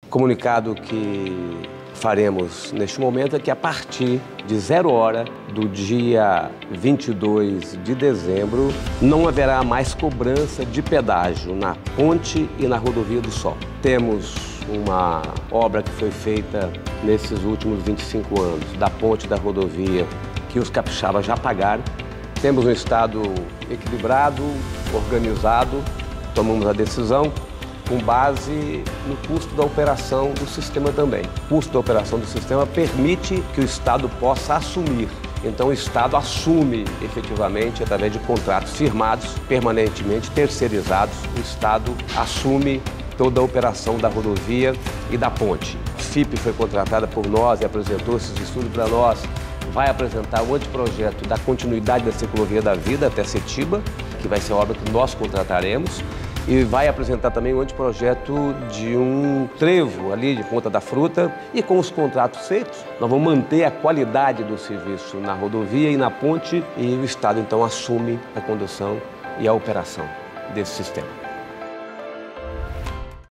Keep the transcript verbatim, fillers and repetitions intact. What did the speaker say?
Comunicado que faremos neste momento é que a partir de zero hora do dia vinte e dois de dezembro não haverá mais cobrança de pedágio na ponte e na Rodovia do Sol. Temos uma obra que foi feita nesses últimos vinte e cinco anos, da ponte e da rodovia, que os capixabas já pagaram. Temos um estado equilibrado, organizado, tomamos a decisão com base no custo da operação do sistema também. O custo da operação do sistema permite que o Estado possa assumir. Então o Estado assume efetivamente, através de contratos firmados, permanentemente terceirizados, o Estado assume toda a operação da rodovia e da ponte. A F I P foi contratada por nós e apresentou esses estudos para nós. Vai apresentar o anteprojeto da continuidade da ciclovia da vida até Setiba, que vai ser a obra que nós contrataremos. E vai apresentar também o anteprojeto de um trevo ali de Ponta da Fruta. E com os contratos feitos, nós vamos manter a qualidade do serviço na rodovia e na ponte. E o Estado, então, assume a condução e a operação desse sistema.